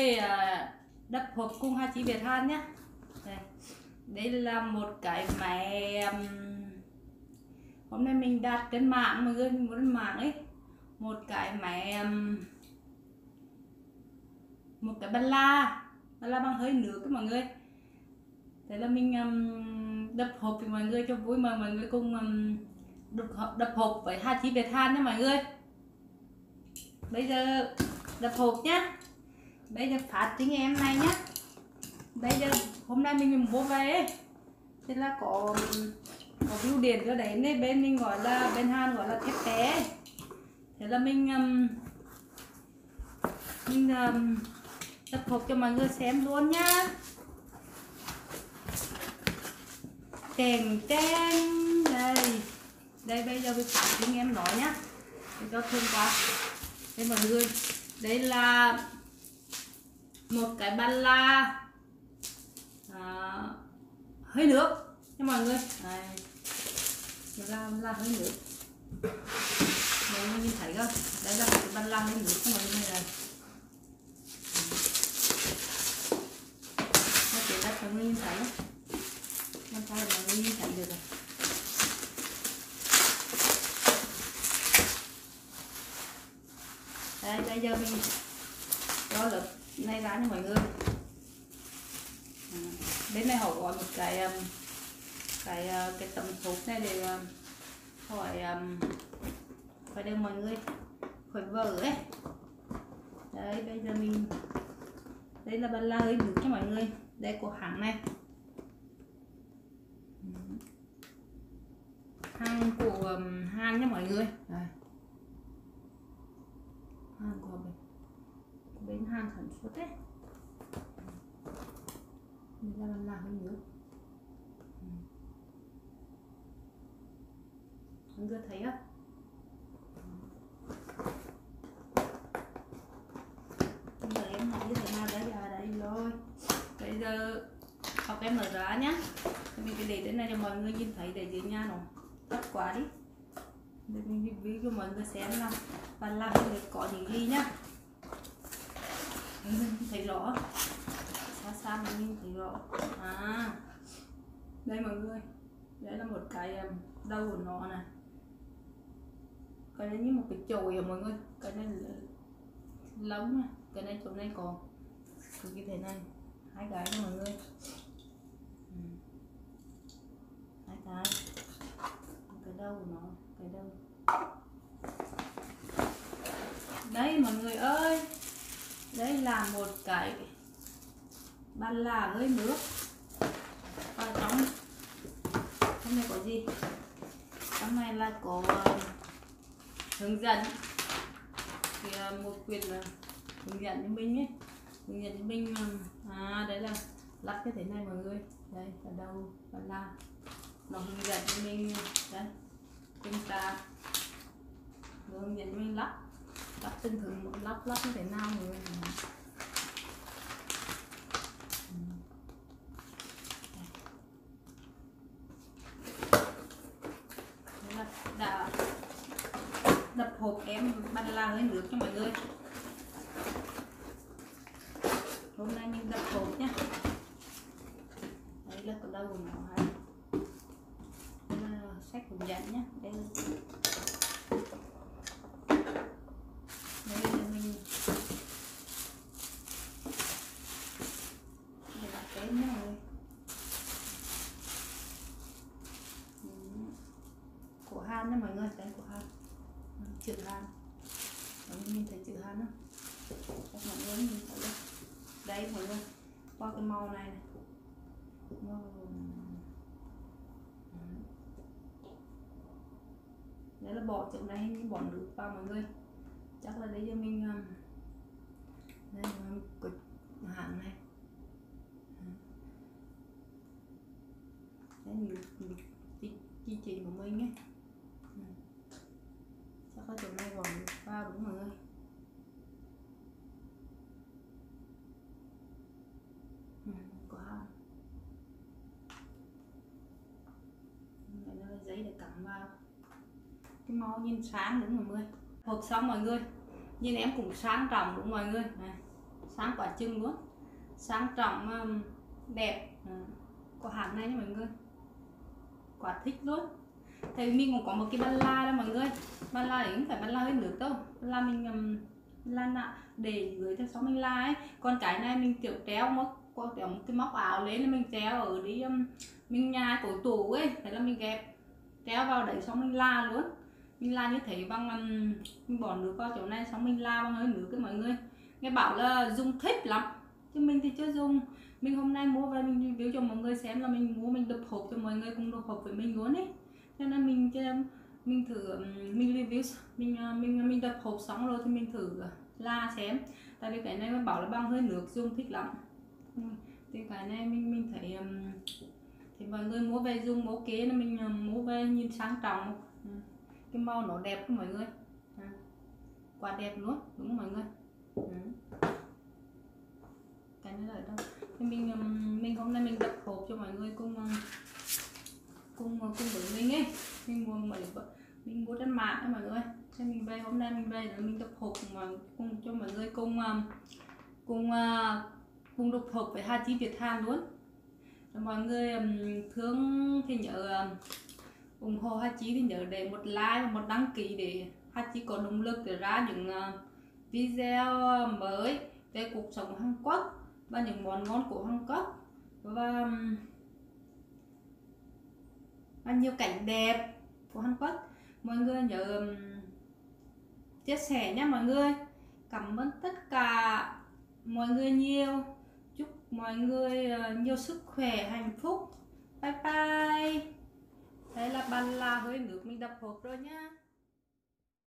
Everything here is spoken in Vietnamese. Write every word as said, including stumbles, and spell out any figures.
người à, đập hộp cùng hai chị Việt Than nhé. Đây. Đây là một cái máy um, hôm nay mình đặt trên mạng, mọi người mình muốn trên mạng ấy, một cái máy um, một cái ban la ban la bằng hơi nước mọi người. Thế là mình um, đập hộp với mọi người cho vui, mà mọi người cùng um, đập, đập hộp với hai chị Việt Than nhé mọi người. Bây giờ đập hộp nhá. Bây giờ phát tiếng em này nhá. Bây giờ hôm nay mình mua về ấy, thế là có có bưu điện cho đấy nên bên mình gọi là bên Hàn gọi là thép té. Thế là mình um, mình um, đập hộp cho mọi người xem luôn nhá. Kèn keng đây. Đây bây giờ mình phát tiếng em nói nhá. Để cho thương quá. Đây mọi người, đây là một cái ban la à, hơi nước nha mọi người. Đây. Là, là hơi nước. Mọi người nhìn thấy không? Đây là cái ban la hơi nước của mọi người này. Nó chỉ là mọi người nhìn thấy không? Làm sao để mọi người nhìn thấy được rồi. Đây, bây giờ mình cho lớp này ra cho mọi người. À, bên này họ gọi một cái cái cái tấm thuốc này để hỏi phải đưa mọi người khỏi vỡ ấy. Đấy, bây giờ mình đây là ban la hơi nước cho mọi người. Đây của hãng này, hàng của Hàn nha mọi người. Đây. Hàn của bên, bên Hàn sản xuất đấy. Đây là ban la hơi nước. Mọi người thấy không? Bây giờ em học như thế nào đấy, à đây rồi. Bây giờ học em mở ra nhá. Mình phải để đến này cho mọi người nhìn thấy, để dưới nhà nó thấp quá đi. Để mình review cho mọi người xem là ban la hơi nước có những gì nhá. Mình thấy rõ. Xa xa mình nhìn thấy rõ. À, đây mọi người, đây là một cái đầu của nó này. Cái này như một cái chồi à mọi người. Cái này là lông này. Cái này chỗ này có cái thế này. Hai cái nha mọi người. Ừ. Hai cái. Cái đầu của nó. Cái đầu. Đây mọi người ơi. Đây là một cái ban la hơi nước. Và trong trong này có gì? Trong này là có hướng dẫn. Thì một quyển là hướng dẫn cho mình ấy. Hướng dẫn cho mình. À đấy là lắp cái thế này mọi người. Đây là đầu ban la. Nó hướng dẫn cho mình. Đây. Chúng ta hướng dẫn cho mình lắp. Lắp từng thường lắp lắp như thế nào mọi người. Đã đập hộp em ban la hơi nước cho mọi người. Hôm nay mình đập hộp nhé. Đây là cái đầu của nó hay. Đây là sách hướng dẫn nhé. Đây là đây là mình để đặt tên nhé mọi người. Của Hàn nha mọi người, đây của Hàn, chữ Hàn. Mọi người nhìn thấy chữ Hàn không? Các mọi người nhìn thấy đây. Đây mọi người, qua cái màu này này. Màu... Đấy là bỏ chữ này như bỏ nước vào mọi người. Chắc là đây cho mình đây là cái hãng này. Đây nhiều chi trình của mình ấy. Chắc là chỗ này bỏ nước vào đúng mọi người. Có hai. Đây là giấy để cắm vào. Cái màu nhìn sáng đúng mọi người. Hộp xong mọi người. Nhìn em cũng sáng trọng đúng mọi người. Này. sáng quả chừng luôn, sang trọng đẹp. Có hạt này nha mọi người, quả thích luôn. Thì mình cũng có một cái ban la đó mọi người, ban la đấy không phải ban la hơi nước đâu, ban la mình um, lan nạ để dưới theo sau mình la ấy. Còn cái này mình kiểu treo móc qua kiểu một cái móc áo lên, mình treo ở đi um, mình nhai cổ tủ ấy, thế là mình ghép treo vào đấy xong mình la luôn. Mình la như thế bằng um, mình bỏ nước vào chỗ này xong mình la bằng hơi nước. Cái mọi người nghe bảo là dùng thích lắm chứ mình thì chưa dùng. Mình hôm nay mua về mình review cho mọi người xem, là mình mua mình đập hộp cho mọi người cùng đập hộp với mình luôn ấy, cho nên mình mình thử mình review mình mình mình đập hộp xong rồi thì mình thử la xem, tại vì cái này mình bảo là bằng hơi nước dùng thích lắm. Thì cái này mình mình thấy thì mọi người mua về dùng ok, là mình mua về nhìn sang trọng, cái màu nó đẹp của mọi người, quả đẹp luôn đúng không mọi người. Cái này là ở đâu thì mình mình hôm nay mình đập hộp cho mọi người cùng cùng cùng với mình ấy, mình mua mấy mình mua trên mạng đó mọi người. Cho mình về hôm nay mình về rồi mình đập hộp mà cùng cho mọi người cùng cùng cùng đập hộp với Hà Chi Việt Hàn luôn. Rồi mọi người thương thì nhớ ủng hộ Hà Chi thì nhớ để một like và một đăng ký để Hà Chi có động lực để ra những video mới về cuộc sống Hàn Quốc và những món ngon của Hàn Quốc và và nhiều cảnh đẹp của Hàn Quốc. Mọi người nhớ um, chia sẻ nhé mọi người. Cảm ơn tất cả mọi người nhiều, chúc mọi người uh, nhiều sức khỏe, hạnh phúc. Bye bye. Đây là bàn là hơi nước mình đập hộp rồi nhá.